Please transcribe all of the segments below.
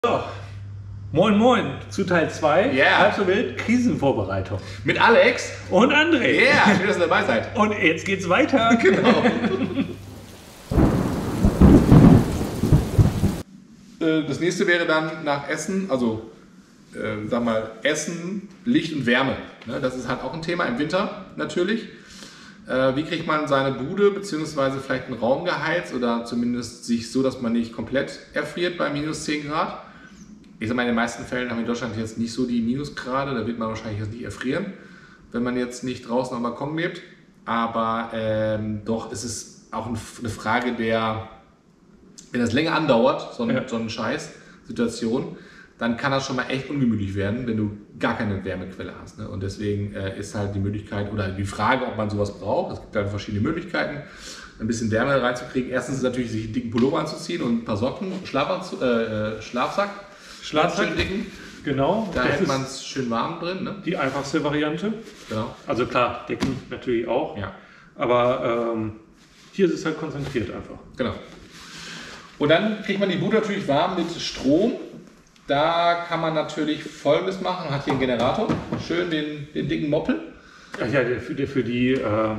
So, moin moin zu Teil 2, Ja. halb so wild, Krisenvorbereitung. Mit Alex. Und André. Ja, schön, dass ihr dabei seid. Und jetzt geht's weiter. Genau. Das nächste wäre dann nach Essen, also sag mal Essen, Licht und Wärme. Ne, das ist halt auch ein Thema im Winter natürlich. Wie kriegt man seine Bude bzw. vielleicht einen Raum geheizt oder zumindest sich so, dass man nicht komplett erfriert bei minus 10 Grad? Ich sag mal, in den meisten Fällen haben wir in Deutschland jetzt nicht so die Minusgrade, da wird man wahrscheinlich jetzt nicht erfrieren, wenn man jetzt nicht draußen am Balkon lebt. Aber doch ist es auch eine Frage der, wenn das länger andauert, so eine Scheiß-Situation, dann kann das schon mal echt ungemütlich werden, wenn du gar keine Wärmequelle hast. Ne? Und deswegen ist halt die Möglichkeit oder die Frage, ob man sowas braucht. Es gibt halt verschiedene Möglichkeiten, ein bisschen Wärme reinzukriegen. Erstens ist natürlich, sich einen dicken Pullover anzuziehen und ein paar Socken, Schlafsack, schön dicken. Genau. Da das hält ist man es schön warm drin. Ne? die einfachste Variante. Genau. Also klar, Decken natürlich auch. Ja. Aber hier ist es halt konzentriert einfach. Genau. Und dann kriegt man die Bude natürlich warm mit Strom. Da kann man natürlich Folgendes machen. Man hat hier einen Generator, schön den dicken Moppel. Ach ja, der für die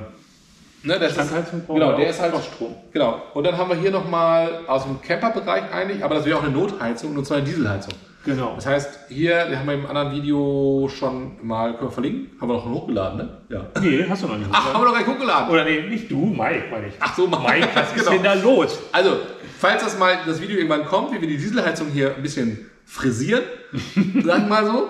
Ne, das ist, Standheizung braucht genau, auch der ist halt Strom. Genau. Und dann haben wir hier nochmal aus dem Camperbereich eigentlich, aber das wäre auch eine Notheizung, und zwar eine Dieselheizung. Genau. Das heißt, hier, den haben wir im anderen Video schon mal, können wir verlinken, haben wir doch schon hochgeladen, ne? Ja. Nee, hast du noch nicht. Ach, haben wir doch gleich hochgeladen. Oder nee, nicht du, Mike, meine ich. Ach so, Mike, was ist genau. denn da los? Also, falls das Video irgendwann kommt, wie wir die Dieselheizung hier ein bisschen frisieren, sag mal so,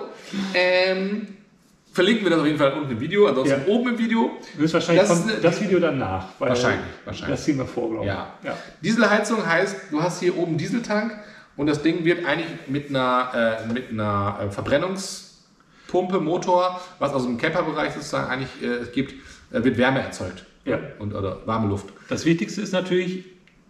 verlinken wir das auf jeden Fall unten im Video, ansonsten Ja. oben im Video. Höchstwahrscheinlich Das ist kommt eine- das Video danach. Weil Wahrscheinlich. Das ziehen wir vor, glaube ich. Ja. Dieselheizung heißt, du hast hier oben einen Dieseltank und das Ding wird eigentlich mit einer Verbrennungspumpe, Motor, was aus dem Camperbereich sozusagen eigentlich es gibt, wird Wärme erzeugt. Ja. Oder warme Luft. Das Wichtigste ist natürlich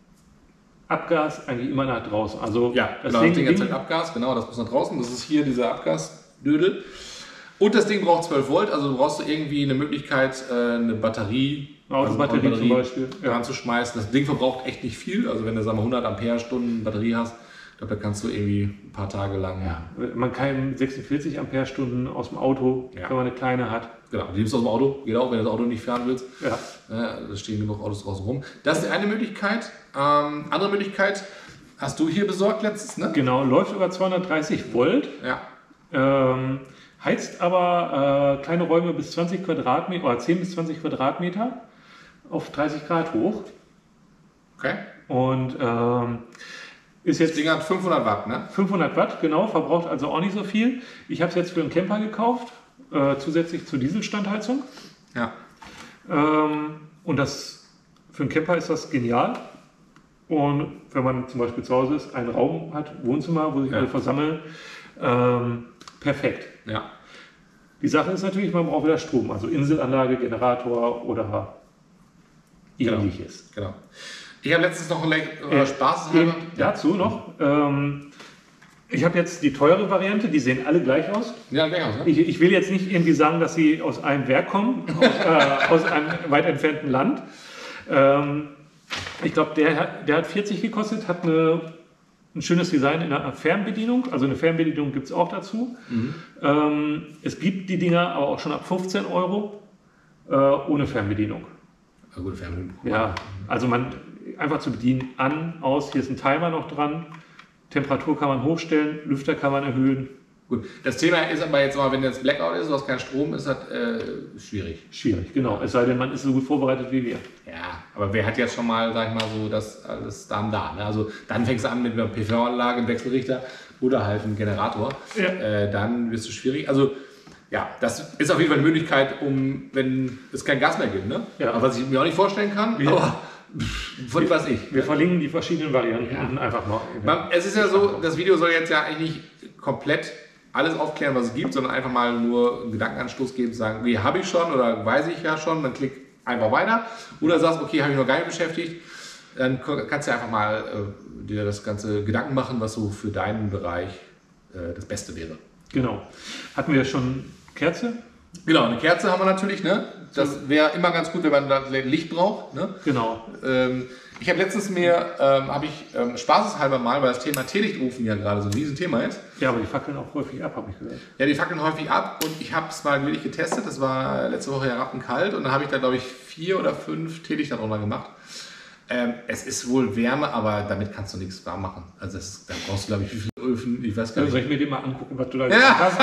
Abgas eigentlich immer nach draußen. Also Das Ding erzeugt Abgas, genau, das muss nach draußen. Das ist hier dieser Abgasdödel. Und das Ding braucht 12 Volt, also du brauchst irgendwie eine Möglichkeit, eine Batterie, Autobatterie zum Beispiel, ranzuschmeißen. Das Ding verbraucht echt nicht viel. Also wenn du sagen wir, 100 Ampere-Stunden Batterie hast, ich glaube, da kannst du irgendwie ein paar Tage lang. Ja, man kann 46 Ampere-Stunden aus dem Auto, wenn man eine kleine hat. Genau, die nimmst du aus dem Auto, geht auch, wenn du das Auto nicht fahren willst. Ja. Da stehen genug Autos draußen rum. Das ist die eine Möglichkeit. Andere Möglichkeit hast du hier besorgt letztens, ne? Genau, läuft über 230 Volt, Ja. heizt aber kleine Räume bis 20 Quadratmeter oder 10 bis 20 Quadratmeter auf 30 Grad hoch. Okay. Und ist Das jetzt Ding hat 500 Watt, ne? 500 Watt, genau, verbraucht also auch nicht so viel. Ich habe es jetzt für einen Camper gekauft, zusätzlich zur Dieselstandheizung. Ja. Und für einen Camper ist das genial. Und wenn man zum Beispiel zu Hause ist, einen Raum hat, Wohnzimmer, wo sich alle versammeln, perfekt. Ja. Die Sache ist natürlich, man braucht wieder Strom, also Inselanlage, Generator oder ähnliches. Genau. Ich habe letztens noch einen Spaß. Dazu noch, ich habe jetzt die teure Variante, die sehen alle gleich aus. Ja, gleich aus, ne? Ich will jetzt nicht irgendwie sagen, dass sie aus einem Werk kommen, aus einem weit entfernten Land. Ich glaube, der hat 40 gekostet, hat ein schönes Design in einer Fernbedienung. Also eine Fernbedienung gibt es auch dazu. Es gibt die Dinger aber auch schon ab 15 Euro ohne Fernbedienung. Eine gute Fernbedienung. Ja, also man einfach zu bedienen, an, aus, hier ist ein Timer noch dran. Temperatur kann man hochstellen, Lüfter kann man erhöhen. Gut. Das Thema ist aber jetzt mal, wenn jetzt Blackout ist, du hast keinen Strom, ist das schwierig. Schwierig, genau. Es sei denn, man ist so gut vorbereitet wie wir. Ja, aber wer hat jetzt schon mal, sag ich mal so, das alles da? Ne? Also dann fängst du an mit einer PV-Anlage, einem Wechselrichter oder halt einem Generator. Ja. Dann wirst du schwierig. Also ja, das ist auf jeden Fall eine Möglichkeit, wenn es kein Gas mehr gibt. Ne? Ja. Aber was ich mir auch nicht vorstellen kann, aber was weiß ich. Wir verlinken die verschiedenen Varianten unten einfach mal. Es ist ja so, das Video soll jetzt ja eigentlich nicht komplett alles aufklären, was es gibt, sondern einfach mal nur einen Gedankenanstoß geben, sagen, wie habe ich schon oder weiß ich ja schon, dann klick einfach weiter. Oder sagst, okay, habe ich noch gar nicht beschäftigt, dann kannst du einfach mal dir das ganze Gedanken machen, was so für deinen Bereich das Beste wäre. Genau. Hatten wir schon Kerze? Genau, eine Kerze haben wir natürlich, ne? Das wäre immer ganz gut, wenn man da Licht braucht, ne? Genau. Ich habe letztens spaßeshalber mal, weil das Thema Teelichtofen ja gerade so ein Riesenthema ist. Ja, aber die fackeln auch häufig ab, habe ich gehört. Ja, die fackeln häufig ab und ich habe es mal wirklich getestet. Das war letzte Woche ja rappenkalt und dann habe ich da, glaube ich, 4 oder 5 Teelichter drunter gemacht. Es ist wohl Wärme, aber damit kannst du nichts warm machen. Also da brauchst du, glaube ich, wie viele Öfen, ich weiß gar nicht. Soll ich mir den mal angucken, was du da Ja. hast?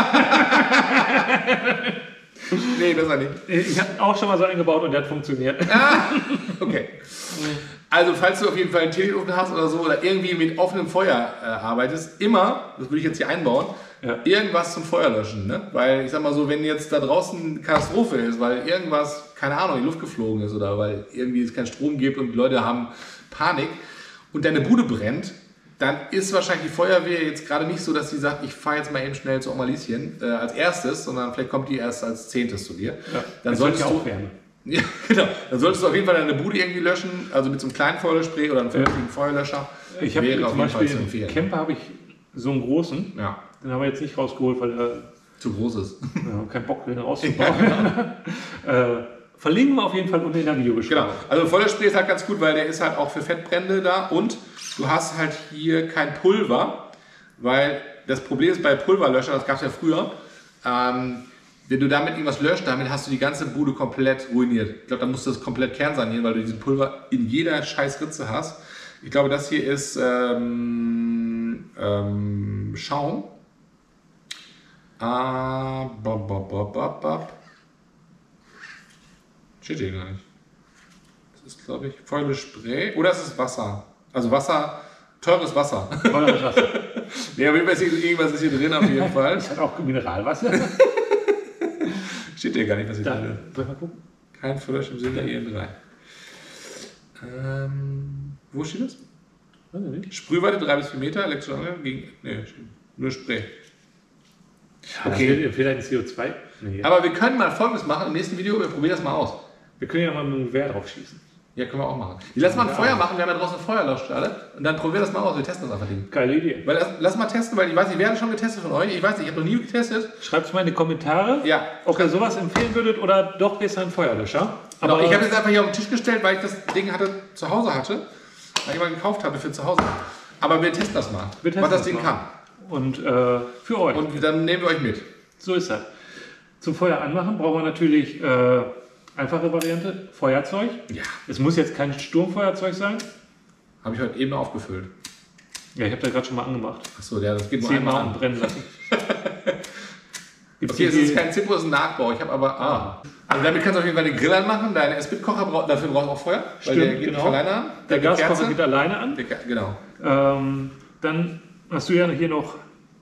Nee, besser nicht. Ich habe auch schon mal so eingebaut und der hat funktioniert. Okay. Also, falls du auf jeden Fall einen Teeliofen hast oder so oder irgendwie mit offenem Feuer arbeitest, immer, das würde ich jetzt hier einbauen, irgendwas zum Feuer löschen. Ne? Weil, ich sag mal so, wenn jetzt da draußen eine Katastrophe ist, weil irgendwas, keine Ahnung, in die Luft geflogen ist oder weil irgendwie es keinen Strom gibt und die Leute haben Panik und deine Bude brennt, dann ist wahrscheinlich die Feuerwehr jetzt gerade nicht so, dass sie sagt, ich fahre jetzt mal eben schnell zu Oma Lieschen als erstes, sondern vielleicht kommt die erst als 10. zu dir. Ja, dann solltest du auch Wärme. Ja, genau. Dann solltest du auf jeden Fall deine Bude irgendwie löschen, also mit so einem kleinen Feuerlöschspray oder einem vernünftigen Feuerlöscher. Ich habe zum Beispiel im Camper habe ich so einen großen, ja. Den haben wir jetzt nicht rausgeholt, weil er zu groß ist. Ja, kein Bock, den rauszubauen. Verlinken wir auf jeden Fall unten in der Videobeschreibung. Genau. Also Feuerlöschspray ist halt ganz gut, weil der ist halt auch für Fettbrände da und du hast halt hier kein Pulver, weil das Problem ist bei Pulverlöschern, das gab es ja früher, wenn du damit irgendwas löscht, damit hast du die ganze Bude komplett ruiniert. Ich glaube, da musst du das komplett kernsanieren, weil du diesen Pulver in jeder scheiß Ritze hast. Ich glaube, das hier ist Schaum. Steht hier gar nicht. Das ist, glaube ich, Feuerlöschspray. Oder es ist Wasser. Also Wasser, teures Wasser. Teures Wasser. Ja, irgendwas ist hier drin auf jeden Fall. Das hat auch Mineralwasser. Steht hier gar nicht, was hier drin ist. Soll ich mal gucken? Kein Feuerlösch im Sinne EN3. Wo steht das? Weiß ich nicht. Sprühweite 3 bis 4 Meter, elektrische Anlage gegen. Ne, nur Spray. Okay. Vielleicht ein CO2. Nee. Aber wir können mal Folgendes machen im nächsten Video, wir probieren das mal aus. Wir können ja mal mit einem Gewehr drauf schießen. Ja, können wir auch machen. Lass mal ein Feuer machen, wir haben ja draußen eine Feuerlöschstelle und dann probieren wir das mal aus, wir testen das einfach. Geile Idee. Weil lass mal testen, weil ich weiß nicht, wer hat schon getestet von euch? Ich weiß nicht, ich habe noch nie getestet. Schreibt es mal in die Kommentare, ja. Ob ihr sowas empfehlen würdet oder doch besser ein Feuerlöscher. Aber genau, ich habe jetzt einfach hier auf den Tisch gestellt, weil ich das Ding zu Hause hatte, weil ich mal gekauft habe für zu Hause. Aber wir testen das mal, was das Ding kann. Und für euch. Und dann nehmen wir euch mit. So ist das. Zum Feuer anmachen brauchen wir natürlich einfache Variante, Feuerzeug. Ja. Es muss jetzt kein Sturmfeuerzeug sein. Habe ich heute eben aufgefüllt. Ja, ich habe da gerade schon mal angemacht. Achso, ja, das geht nur 10 einmal Mal an. Brennen lassen. Okay, es ist kein Zippo, es ist ein Nachbau. Ich habe aber. Also damit kannst du auf jeden Fall den Grill anmachen. Dein Esbit-Kocher dafür brauchst du auch Feuer. Weil Stimmt, der geht genau. nicht alleine an. Der Gaskocher geht alleine an. Genau. Dann hast du ja hier noch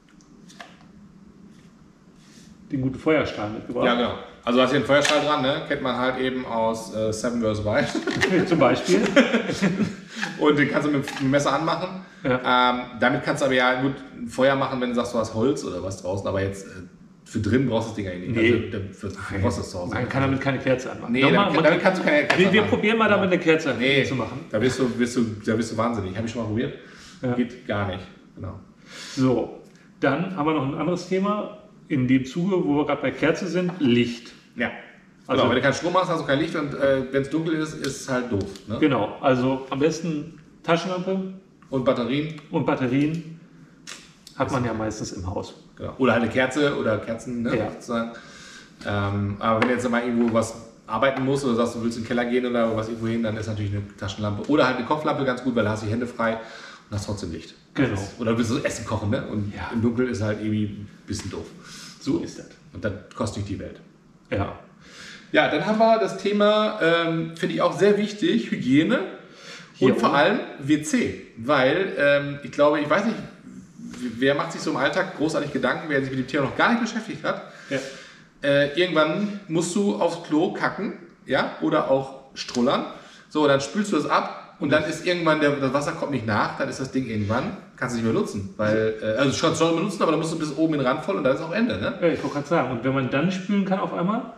den guten Feuerstahl mitgebracht. Ja, genau. Also du hast hier einen Feuerstahl dran, ne? Kennt man halt eben aus Seven vs. Wild. Zum Beispiel. Und den kannst du mit dem Messer anmachen. Ja. Damit kannst du aber ja gut ein Feuer machen, wenn du sagst, du hast Holz oder was draußen. Aber jetzt für drin brauchst du das Ding eigentlich nicht. Nee. Also, du brauchst das zu Hause. Man kann damit keine Kerze anmachen. Nee, damit kannst du keine Kerze anmachen. Wir probieren mal damit eine Kerze zu machen. Da bist du wahnsinnig. Habe ich schon mal probiert. Ja. Geht gar nicht. Genau. So, dann haben wir noch ein anderes Thema. In dem Zuge, wo wir gerade bei Kerze sind, Licht. Ja. Also, wenn du keinen Strom hast, hast du kein Licht und wenn es dunkel ist, ist es halt doof. Ne? Genau, also am besten Taschenlampe. Und Batterien. Und Batterien hat man ja meistens im Haus. Genau. Oder halt eine Kerze oder Kerzen, ne? Ja. Sozusagen. Aber wenn du jetzt mal irgendwo was arbeiten musst oder sagst, du willst in den Keller gehen oder was irgendwo hin, dann ist natürlich eine Taschenlampe. Oder halt eine Kopflampe ganz gut, weil da hast du die Hände frei und hast trotzdem Licht. Genau. Oder du willst so Essen kochen, ne? Und im Dunkeln ist halt irgendwie ein bisschen doof. So ist das. Und dann kostet nicht die Welt. Ja. Ja, dann haben wir das Thema, finde ich auch sehr wichtig, Hygiene und vor allem WC. Weil ich glaube, ich weiß nicht, wer macht sich so im Alltag großartig Gedanken, wer sich mit dem Thema noch gar nicht beschäftigt hat. Ja. Irgendwann musst du aufs Klo kacken, ja, oder auch strullern. So, dann spülst du das ab. Und dann ist irgendwann, das Wasser kommt nicht nach, dann ist das Ding irgendwann, kannst du nicht mehr nutzen. Weil, also du kannst schon benutzen, aber dann musst du bis oben in den Rand voll und dann ist auch Ende. Ne? Ja, ich wollte gerade sagen, und wenn man dann spülen kann auf einmal,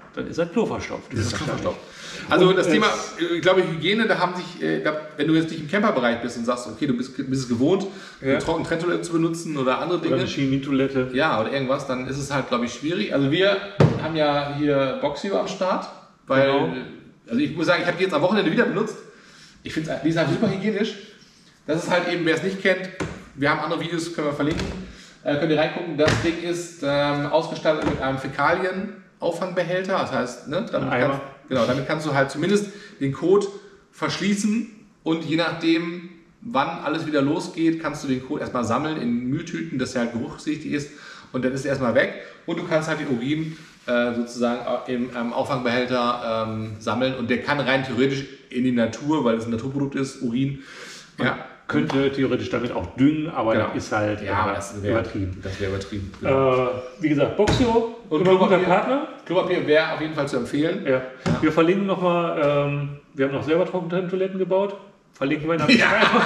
dann ist das Klo verstopft. Also das Thema, ich glaube, Hygiene, da haben sich, wenn du jetzt nicht im Camperbereich bist und sagst, okay, du bist es gewohnt, eine trockene Trenntoilette zu benutzen oder andere Dinge. Oder eine Chemietoilette. Ja, oder irgendwas, dann ist es halt, glaube ich, schwierig. Also wir haben ja hier Boxio am Start, weil, also ich muss sagen, ich habe die jetzt am Wochenende wieder benutzt. Ich finde, die ist halt super hygienisch. Das ist halt eben, wer es nicht kennt, wir haben andere Videos, können wir verlinken, könnt ihr reingucken. Das Ding ist ausgestattet mit einem Fäkalien-Auffangbehälter, das heißt, ne, damit kannst du halt zumindest den Kot verschließen und je nachdem, wann alles wieder losgeht, kannst du den Kot erstmal sammeln in Mülltüten, dass er halt geruchssichtig ist und dann ist er erstmal weg und du kannst halt den Urin sozusagen im Auffangbehälter sammeln und der kann rein theoretisch in die Natur, weil es ein Naturprodukt ist, Urin, könnte theoretisch damit auch düngen, aber das ist halt übertrieben. Das wäre übertrieben. Wie gesagt, Boxio und immer ein guter Partner. Klopapier wäre auf jeden Fall zu empfehlen. Ja. Wir verlinken nochmal, wir haben noch selber Trockentoiletten gebaut. Verlinken wir in der Beschreibung.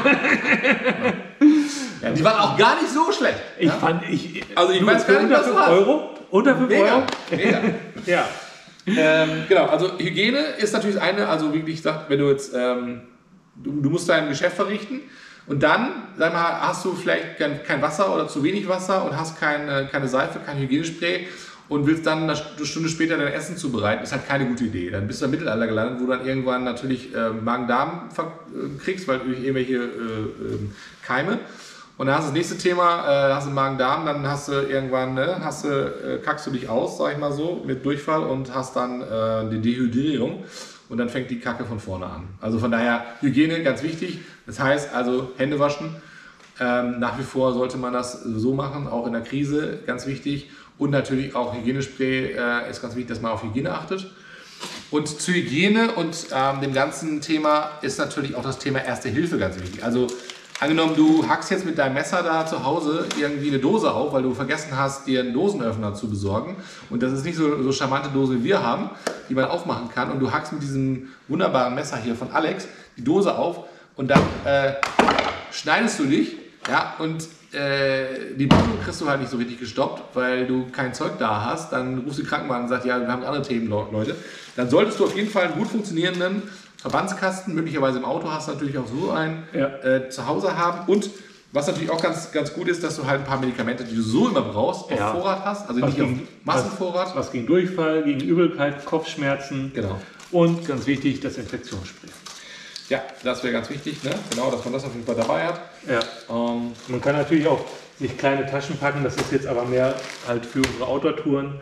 Ja, die waren auch gar nicht so schlecht. Ich weiß gar nicht, was du hast. Unter 5 Euro? Mega. Ja. Genau, also Hygiene ist natürlich eine, also wie ich gesagt, wenn du jetzt, du musst dein Geschäft verrichten und dann, sag mal, hast du vielleicht kein Wasser oder zu wenig Wasser und hast keine Seife, kein Hygienespray und willst dann eine Stunde später dein Essen zubereiten, ist halt keine gute Idee. Dann bist du im Mittelalter gelandet, wo du dann irgendwann natürlich Magen-Darm kriegst, weil durch irgendwelche Keime. Und dann hast du das nächste Thema, hast du Magen-Darm, dann hast du irgendwann, kackst du dich aus, sag ich mal so, mit Durchfall und hast dann die Dehydrierung und dann fängt die Kacke von vorne an. Also von daher Hygiene ganz wichtig. Das heißt also Hände waschen. Nach wie vor sollte man das so machen, auch in der Krise, ganz wichtig. Und natürlich auch Hygienespray ist ganz wichtig, dass man auf Hygiene achtet. Und zu Hygiene und dem ganzen Thema ist natürlich auch das Thema Erste Hilfe ganz wichtig. Also angenommen, du hackst jetzt mit deinem Messer da zu Hause irgendwie eine Dose auf, weil du vergessen hast, dir einen Dosenöffner zu besorgen. Und das ist nicht so charmante Dose, wie wir haben, die man aufmachen kann. Und du hackst mit diesem wunderbaren Messer hier von Alex die Dose auf und dann schneidest du dich, ja, und die Blutung kriegst du halt nicht so richtig gestoppt, weil du kein Zeug da hast. Dann rufst du den Krankenwagen und sagst, ja, wir haben andere Themen, Leute. Dann solltest du auf jeden Fall einen gut funktionierenden Verbandskasten, möglicherweise im Auto hast du natürlich auch so einen, zu Hause haben. Und was natürlich auch ganz, ganz gut ist, dass du halt ein paar Medikamente, die du so immer brauchst, auf Vorrat hast. Also nicht auf Massenvorrat. Was gegen Durchfall, gegen Übelkeit, Kopfschmerzen. Genau. Und ganz wichtig, das Infektionsspray. Ja, das wäre ganz wichtig, ne? Genau, dass man das auf jeden Fall dabei hat. Ja. Man kann natürlich auch sich kleine Taschen packen, das ist jetzt aber mehr halt für unsere Outdoor-Touren.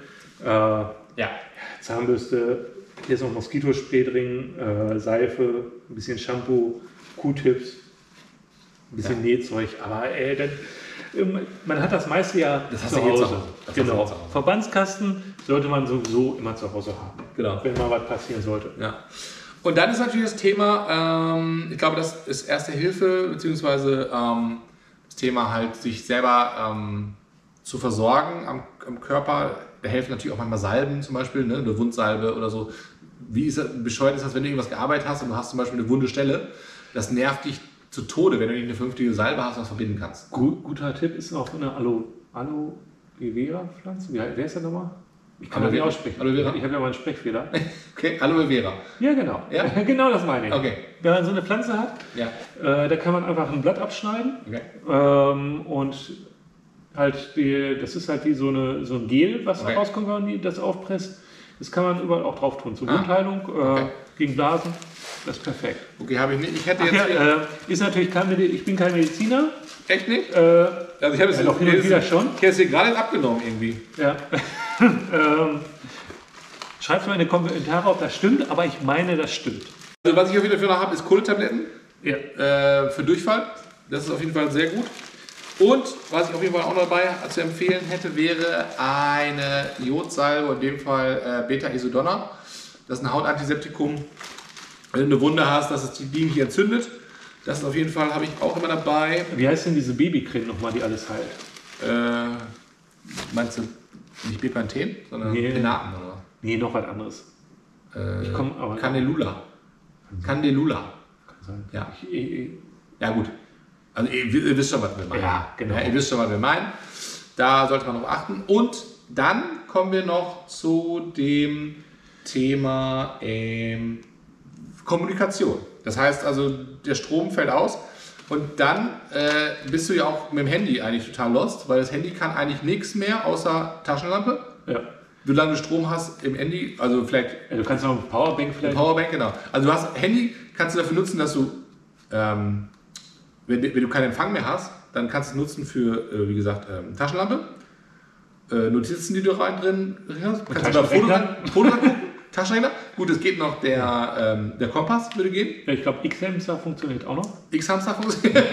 Zahnbürste, hier ist noch Moskitospray drin, Seife, ein bisschen Shampoo, Q-Tips, ein bisschen Nähzeug, aber man hat das meiste zu Hause. Genau. Verbandskasten sollte man sowieso immer zu Hause haben, wenn mal was passieren sollte. Ja. Und dann ist natürlich das Thema, ich glaube, das ist Erste Hilfe, beziehungsweise das Thema halt, sich selber zu versorgen am Körper. Da helfen natürlich auch manchmal Salben zum Beispiel, ne? Eine Wundsalbe oder so. Wie bescheuert ist das, wenn du irgendwas gearbeitet hast und du hast zum Beispiel eine wunde Stelle? Das nervt dich zu Tode, wenn du nicht eine vernünftige Salbe hast, was verbinden kannst. Guter Tipp ist auch eine Aloe Vera Pflanze. Wer ist das nochmal? Ich kann das nicht aussprechen. Aloe Vera? Ich habe ja mal einen Sprechfehler. Okay, Aloe Vera. Ja, genau. Ja? Genau das meine ich. Okay. Wenn man so eine Pflanze hat, da kann man einfach ein Blatt abschneiden und halt das ist halt wie so ein Gel, was rauskommt, wenn man das aufpresst. Das kann man überall auch drauf tun. Zur Wundheilung, gegen Blasen. Das ist perfekt. Okay, habe ich nicht. Ich hätte jetzt. Ist natürlich ich bin kein Mediziner. Echt nicht? Also ich habe es noch hin und wieder schon. Ich habe es hier gerade abgenommen irgendwie. Ja. Schreibt mal in die Kommentare, ob das stimmt, aber ich meine, das stimmt. Also was ich auf jeden Fall noch habe, ist Kohletabletten für Durchfall. Das ist auf jeden Fall sehr gut. Und was ich auf jeden Fall auch noch dabei zu empfehlen hätte, wäre eine Jodsalbe, in dem Fall Beta-Isodonna. Das ist ein Hautantiseptikum. Wenn du eine Wunde hast, dass es die nicht entzündet. Das ist auf jeden Fall, habe ich auch immer dabei. Wie heißt denn diese Babycreme nochmal, die alles heilt? Meinst du nicht Bepanthen, sondern Penaten oder? Nee, noch was anderes. Candelula. Candelula. Kann sein. Ja. Ja gut. Also ihr wisst schon, was wir meinen. Ja, genau. Ja, ihr wisst schon, was wir meinen. Da sollte man noch achten. Und dann kommen wir noch zu dem Thema Kommunikation. Das heißt also, der Strom fällt aus und dann bist du ja auch mit dem Handy eigentlich total lost, weil das Handy kann eigentlich nichts mehr außer Taschenlampe. Ja. Solange du Strom hast im Handy, also vielleicht... Ja, du kannst noch eine Powerbank vielleicht... Powerbank, genau. Also du hast Handy, kannst du dafür nutzen, dass du, wenn du keinen Empfang mehr hast, dann kannst du es nutzen für, wie gesagt, Taschenlampe, Notizen, die du drin hast, kannst du da Foto gucken, Taschenrechner. Gut, es geht noch der Kompass, würde gehen. Ja, ich glaube, X-Hamster funktioniert auch noch. X-Hamster funktioniert.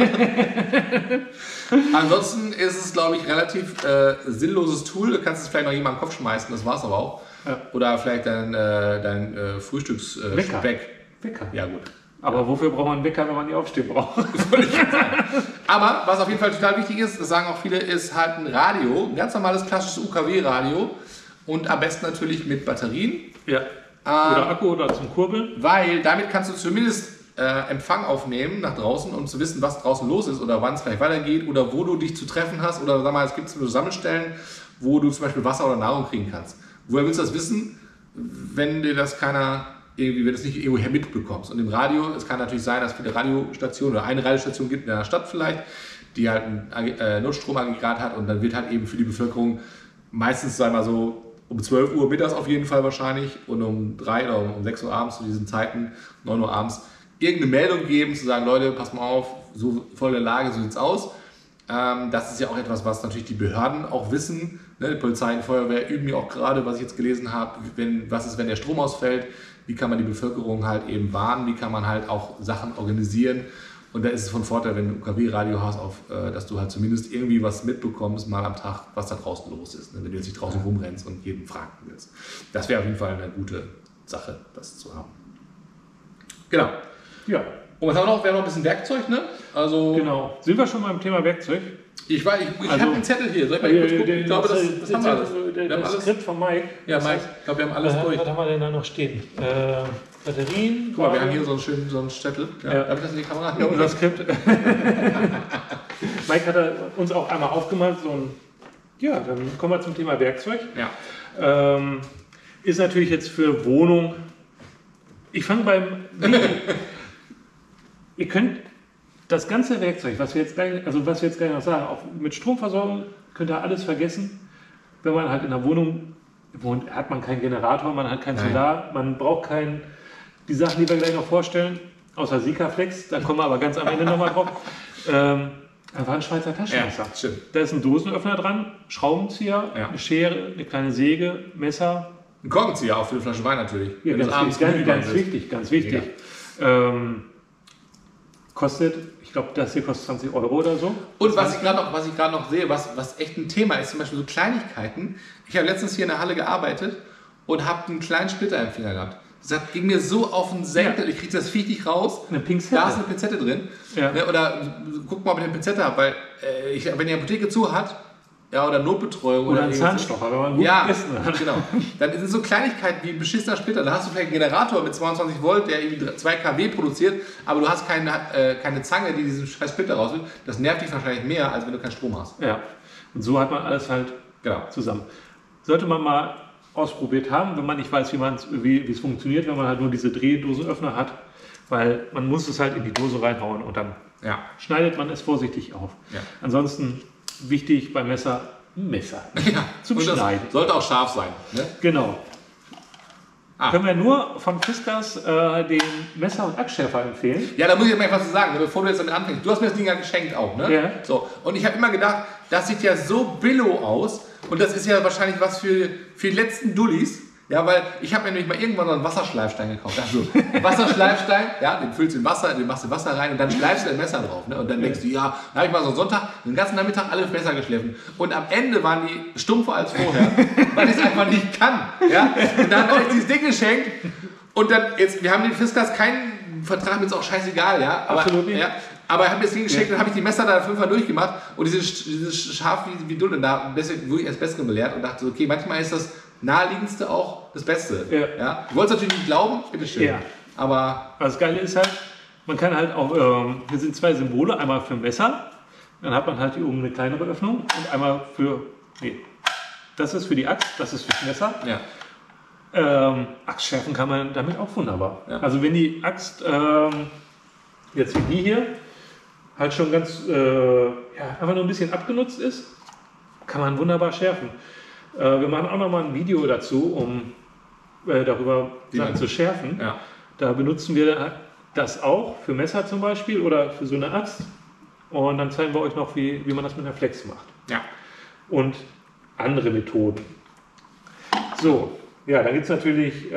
Ansonsten ist es, glaube ich, relativ sinnloses Tool. Du kannst es vielleicht noch jemandem am Kopf schmeißen, das war es aber auch. Ja. Oder vielleicht dein Frühstücksspeck. Wecker. Ja, gut. Aber wofür braucht man einen Wecker, wenn man die aufstehen braucht? Aber was auf jeden Fall total wichtig ist, das sagen auch viele, ist halt ein Radio, ein ganz normales klassisches UKW-Radio und am besten natürlich mit Batterien. Ja. Oder Akku oder zum Kurbeln. Weil damit kannst du zumindest Empfang aufnehmen nach draußen, um zu wissen, was draußen los ist oder wann es vielleicht weitergeht oder wo du dich zu treffen hast oder sag mal, es gibt so Sammelstellen, wo du zum Beispiel Wasser oder Nahrung kriegen kannst. Woher willst du das wissen, wenn dir das keiner irgendwie, wenn du es nicht irgendwoher mitbekommst? Und im Radio, es kann natürlich sein, dass viele Radiostationen oder eine Radiostation gibt in einer Stadt vielleicht, die halt ein Notstromaggregat hat und dann wird halt eben für die Bevölkerung meistens, sagen wir mal so, um 12 Uhr mittags auf jeden Fall wahrscheinlich und um 3 oder um 6 Uhr abends zu diesen Zeiten, 9 Uhr abends, irgendeine Meldung geben, zu sagen, Leute, passt mal auf, so volle Lage, so sieht's aus. Das ist ja auch etwas, was natürlich die Behörden auch wissen. Ne? Die Polizei und Feuerwehr üben ja auch gerade, was ich jetzt gelesen habe, was ist, wenn der Strom ausfällt, wie kann man die Bevölkerung halt eben warnen, wie kann man halt auch Sachen organisieren. Und da ist es von Vorteil, wenn du ein UKW-Radio hast, dass du halt zumindest irgendwie was mitbekommst, mal am Tag, was da draußen los ist. Ne? Wenn du jetzt nicht draußen rumrennst und jeden fragen willst. Das wäre auf jeden Fall eine gute Sache, das zu haben. Genau. Ja. Und was haben wir noch? Wir haben noch ein bisschen Werkzeug, ne? Also genau. Sind wir schon beim Thema Werkzeug? Ich habe den Zettel hier. Soll ich mal kurz gucken? Ich glaube, das haben wir alles. Das Skript von Mike. Ja, Mike, ich glaube, wir haben alles durch. Was haben wir denn da noch stehen? Batterien. Guck mal, wir haben hier so einen Zettel. Ja. Darf ich das in die Kamera? Ja, unser Skript. Mike hat uns auch einmal aufgemalt. Ja, dann kommen wir zum Thema Werkzeug. Ja. Ist natürlich jetzt für Wohnung. Ich fange beim. Ihr könnt das ganze Werkzeug, was wir jetzt gleich noch sagen, auch mit Stromversorgung, könnt ihr alles vergessen. Wenn man halt in der Wohnung wohnt, hat man keinen Generator, man hat kein Solar, man braucht die Sachen, die wir gleich noch vorstellen, außer Sikaflex, da kommen wir aber ganz am Ende nochmal drauf. Einfach ein Schweizer Taschenmesser. Ja, da ist ein Dosenöffner dran, Schraubenzieher, eine Schere, eine kleine Säge, Messer. Ein Korkenzieher auch für eine Flasche Wein natürlich. Ja, ganz wichtig. Kostet, ich glaube, das hier kostet 20 € oder so. Und was ich gerade noch sehe, was echt ein Thema ist, zum Beispiel so Kleinigkeiten. Ich habe letztens hier in der Halle gearbeitet und habe einen kleinen Splitter im Finger gehabt. Das ging mir so auf den Senkel, ich kriege das Viech nicht raus. Eine Pinzette. Da ist eine Pinzette drin. Ja. Oder guck mal, ob ich eine Pinzette habe, weil wenn die Apotheke zu hat, ja, oder Notbetreuung. Oder ein Zahnstocher, wenn man gut gegessen hat. Genau. Dann sind so Kleinigkeiten wie ein beschissener Splitter. Da hast du vielleicht einen Generator mit 22 Volt, der irgendwie 2 kW produziert, aber du hast keine Zange, die diesen scheiß Splitter rausholt. Das nervt dich wahrscheinlich mehr, als wenn du keinen Strom hast. Ja. Und so hat man alles halt zusammen. Sollte man mal ausprobiert haben, wenn man nicht weiß, wie es funktioniert, wenn man halt nur diese Drehdosenöffner hat, weil man muss es halt in die Dose reinhauen und dann schneidet man es vorsichtig auf. Ja. Ansonsten wichtig beim Messer, ein Messer zum Schneiden. Sollte auch scharf sein. Ne? Genau. Können wir nur von Fiskars den Messer- und Axtschärfer empfehlen. Ja, da muss ich mal was zu sagen, bevor du jetzt damit anfängst. Du hast mir das Ding ja geschenkt auch, ne? Ja. So. Und ich habe immer gedacht, das sieht ja so billow aus und das ist ja wahrscheinlich was für die letzten Dullis. Ja, weil ich habe mir nämlich mal irgendwann so einen Wasserschleifstein gekauft. Also Wasserschleifstein, den füllst du in Wasser, den machst du Wasser rein und dann schleifst du ein Messer drauf. Ne? Und dann denkst du, da habe ich mal so einen Sonntag, den ganzen Nachmittag alle Messer geschliffen. Und am Ende waren die stumpfer als vorher, weil ich es einfach nicht kann. Ja? Und dann habe ich dieses Ding geschenkt und dann wir haben den Fiskars keinen Vertrag, mir ist auch scheißegal, ja. Aber, absolut nicht. Ja, aber ich habe mir das Ding geschenkt und dann habe ich die Messer da 5-mal durchgemacht und dieses scharf wie Dull. Und da deswegen wurde ich als Bessere belehrt und dachte, okay, manchmal ist das Naheliegendste auch das Beste. Ja? Ich wollte es natürlich nicht glauben, bitteschön. Ja. Aber das Geile ist halt, man kann halt auch, hier sind 2 Symbole, einmal für Messer, dann hat man halt hier oben eine kleinere Öffnung und einmal das ist für die Axt, das ist fürs Messer. Ja. Axt schärfen kann man damit auch wunderbar. Ja. Also wenn die Axt, jetzt wie die hier, halt schon ganz, einfach nur ein bisschen abgenutzt ist, kann man wunderbar schärfen. Wir machen auch nochmal ein Video dazu, um darüber Sachen zu schärfen. Ja. Da benutzen wir das auch für Messer zum Beispiel oder für so eine Axt. Und dann zeigen wir euch noch, wie man das mit einer Flex macht. Ja. Und andere Methoden. So, ja, dann gibt es natürlich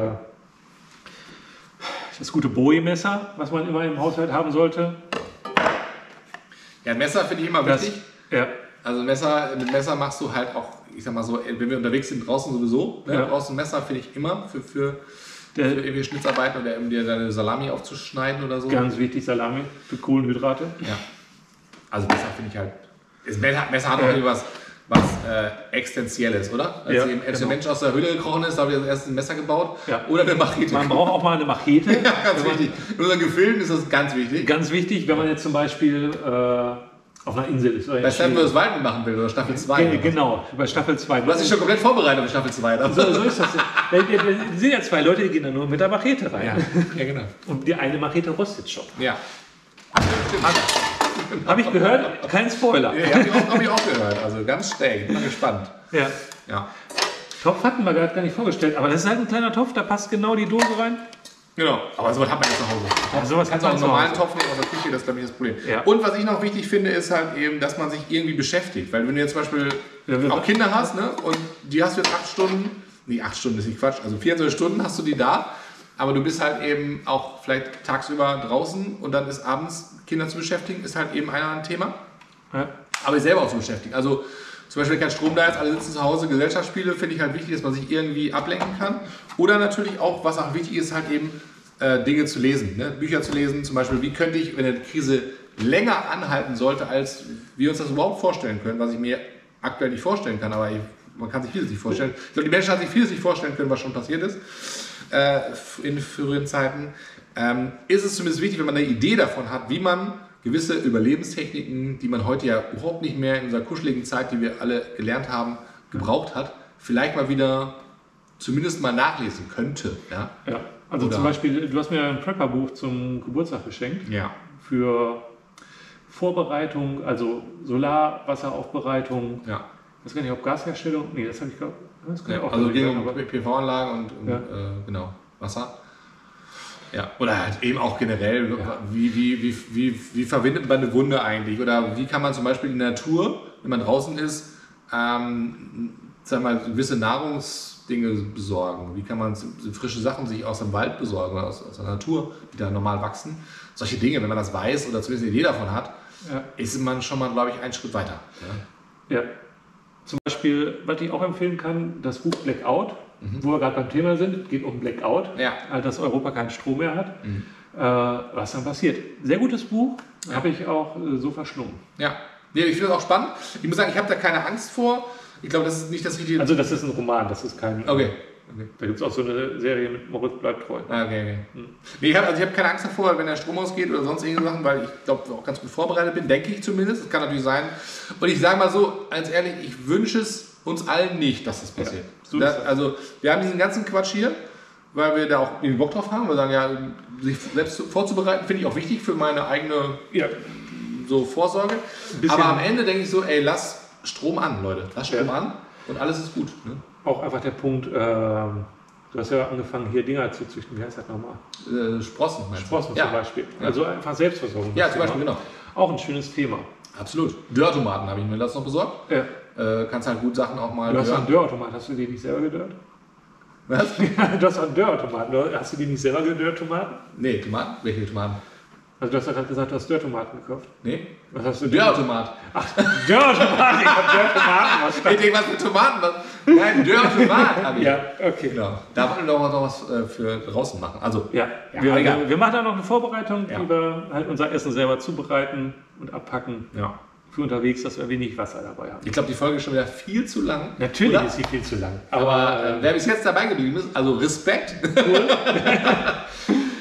das gute Bowie-Messer, was man immer im Haushalt haben sollte. Ja, ein Messer finde ich immer wichtig. Ja. Also mit Messer machst du halt auch, ich sag mal so, wenn wir unterwegs sind, draußen sowieso. Ne? Ja. Du brauchst ein Messer, finde ich immer, für irgendwie Schnitzarbeiten oder um dir deine Salami aufzuschneiden oder so. Ganz wichtig, Salami für Kohlenhydrate. Ja. Also Messer finde ich halt. Messer hat auch irgendwas was Existenzielles, oder? Als der Mensch aus der Höhle gekrochen ist, habe ich das erste ein Messer gebaut. Ja. Oder eine Machete. Man braucht auch mal eine Machete. Ja, ganz wichtig. In unseren Gefilden ist das ganz wichtig. Ganz wichtig, wenn man jetzt zum Beispiel auf einer Insel ist. Oder bei Staffel vs. Wild machen will oder Staffel 2. Genau, bei Staffel 2. Du hast dich schon komplett vorbereitet auf Staffel 2. So ist das. Da sind ja zwei Leute, die gehen da nur mit der Machete rein. Ja, genau. Und die eine Machete rostet schon. Ja. Habe ich gehört? Kein Spoiler. Ja, hab ich auch gehört. Also ganz schräg. Bin mal gespannt. Ja. Topf hatten wir gerade gar nicht vorgestellt, aber das ist halt ein kleiner Topf, da passt genau die Dose rein. Genau, aber sowas hat man jetzt zu Hause. Ja, sowas kannst du auch einen normalen Topf nehmen aus der Küche, das ist, glaube ich, das Problem. Ja. Und was ich noch wichtig finde, ist halt eben, dass man sich irgendwie beschäftigt. Weil wenn du jetzt zum Beispiel auch Kinder hast, ne, und die hast du jetzt 8 Stunden, nee, 8 Stunden ist nicht Quatsch, also 24 Stunden hast du die da, aber du bist halt eben auch vielleicht tagsüber draußen und dann ist abends Kinder zu beschäftigen, ist halt eben ein Thema. Ja. Aber ich selber auch zu beschäftigen. Also zum Beispiel, wenn kein Strom da ist, alle sitzen zu Hause, Gesellschaftsspiele, finde ich halt wichtig, dass man sich irgendwie ablenken kann. Oder natürlich auch, was auch wichtig ist, halt eben Dinge zu lesen, ne? Bücher zu lesen. Zum Beispiel, wie könnte ich, wenn eine Krise länger anhalten sollte, als wir uns das überhaupt vorstellen können, was ich mir aktuell nicht vorstellen kann, aber man kann sich vieles nicht vorstellen. Ich glaube, die Menschen haben sich vieles nicht vorstellen können, was schon passiert ist in früheren Zeiten. Ist es zumindest wichtig, wenn man eine Idee davon hat, wie man gewisse Überlebenstechniken, die man heute ja überhaupt nicht mehr in unserer kuscheligen Zeit, die wir alle gelernt haben, gebraucht hat, vielleicht mal wieder zumindest mal nachlesen könnte. Ja? Ja. Also zum Beispiel, du hast mir ein Prepper-Buch zum Geburtstag geschenkt. Ja. Für Vorbereitung, also Solarwasseraufbereitung. Ja. Ich weiß gar nicht, ob Gasherstellung. Nee, das habe ich glaube auch. Also gegen PV-Anlagen und genau, Wasser. Ja. Oder halt eben auch generell, wie verbindet man eine Wunde eigentlich? Oder wie kann man zum Beispiel in der Natur, wenn man draußen ist, sagen wir mal, gewisse Nahrungsdinge besorgen? Wie kann man frische Sachen sich aus dem Wald besorgen oder aus der Natur, die da normal wachsen? Solche Dinge, wenn man das weiß oder zumindest eine Idee davon hat, ist man schon mal, glaube ich, einen Schritt weiter. Ja. Zum Beispiel, was ich auch empfehlen kann, das Buch Blackout, wo wir gerade beim Thema sind, geht um Blackout, dass Europa keinen Strom mehr hat. Was dann passiert. Sehr gutes Buch, habe ich auch so verschlungen. Ja, nee, ich finde das auch spannend. Ich muss sagen, ich habe da keine Angst vor. Ich glaube, das ist nicht das Richtige. Also das ist ein Roman, das ist kein... Okay. Da gibt es auch so eine Serie mit Moritz bleibt treu. Okay. Nee, ich habe keine Angst davor, wenn der Strom ausgeht oder sonst irgendwelche Sachen, weil ich glaube, auch ganz gut vorbereitet bin, denke ich zumindest. Das kann natürlich sein. Und ich sage mal so, ganz ehrlich, ich wünsche es uns allen nicht, dass das passiert. Ja, so also wir haben diesen ganzen Quatsch hier, weil wir da auch irgendwie Bock drauf haben. Wir sagen ja, sich selbst vorzubereiten, finde ich auch wichtig für meine eigene so Vorsorge. Aber am Ende denke ich so, ey, lass Strom an, Leute. Lass Strom an und alles ist gut. Ne? Auch einfach der Punkt, du hast ja angefangen, hier Dinger zu züchten. Wie heißt das nochmal? Sprossen. Sprossen zum Beispiel. Also einfach Selbstversorgung. Ja, zum Beispiel, genau. Auch ein schönes Thema. Absolut. Dörrautomaten habe ich mir das noch besorgt. Ja. Kannst halt gut Sachen auch mal. Du hast einen Dörrautomat, hast du die nicht selber gedörrt? Was? Du hast einen Dörrautomaten, hast du die nicht selber gedörrt, Tomaten? Nee, Tomaten? Welche Tomaten? Also du hast ja gerade gesagt, du hast Dörrtomaten gekauft. Nee. Was hast du? Dörrautomat. Ach, Dörrautomat, ich habe Dörrtomaten. Ich denke, was mit Tomaten? Nein, Dörrautomat habe ich. Ja, okay. Genau. Da wollten wir noch was für draußen machen. Also, wir machen da noch eine Vorbereitung, wie wir halt unser Essen selber zubereiten und abpacken. Ja. Für unterwegs, dass wir wenig Wasser dabei haben. Ich glaube, die Folge ist schon wieder viel zu lang. Natürlich ist sie viel zu lang. Aber wer bis jetzt dabei geblieben ist, also Respekt. Cool.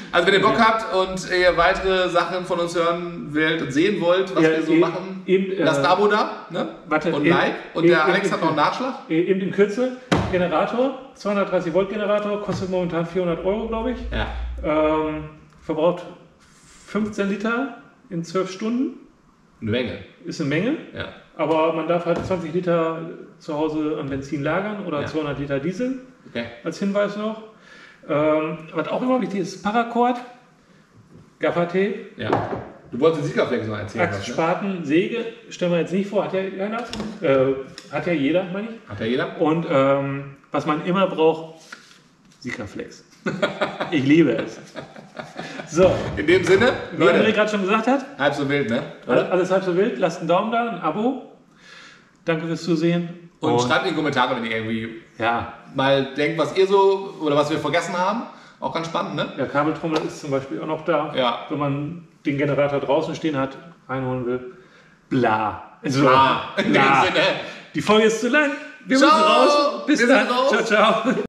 Also wenn ihr Bock habt und ihr weitere Sachen von uns hören wollt und sehen wollt, was wir so machen, lasst ein Abo da, ne? Und Like. Und der Alex hat noch einen Nachschlag. Eben in Kürze, Generator, 230 Volt Generator, kostet momentan 400 Euro, glaube ich. Ja. Verbraucht 15 Liter in 12 Stunden. Eine Menge. Ist eine Menge. Ja. Aber man darf halt 20 Liter zu Hause an Benzin lagern oder 200 Liter Diesel. Okay. Als Hinweis noch. Was auch immer wichtig ist, Paracord, Gaffertape. Ja. Du wolltest den Sikaflex noch erzählen. Axt, Spaten, Säge, stellen wir jetzt nicht vor, hat ja keiner. Hat ja jeder, meine ich. Hat ja jeder. Und was man immer braucht, Sikaflex. Ich liebe es. So. In dem Sinne, wie André gerade schon gesagt hat, halb so wild, ne? Alles halb so wild. Lasst einen Daumen da, ein Abo. Danke fürs Zusehen. Und schreibt in die Kommentare, wenn ihr irgendwie mal denkt, was ihr so oder was wir vergessen haben. Auch ganz spannend, ne? Der Kabeltrommel ist zum Beispiel auch noch da. Ja. Wenn man den Generator draußen stehen hat, reinholen will. Bla. Also, Bla. In dem Sinne. Die Folge ist zu lang. Wir müssen raus. Bis dann. Ciao, ciao.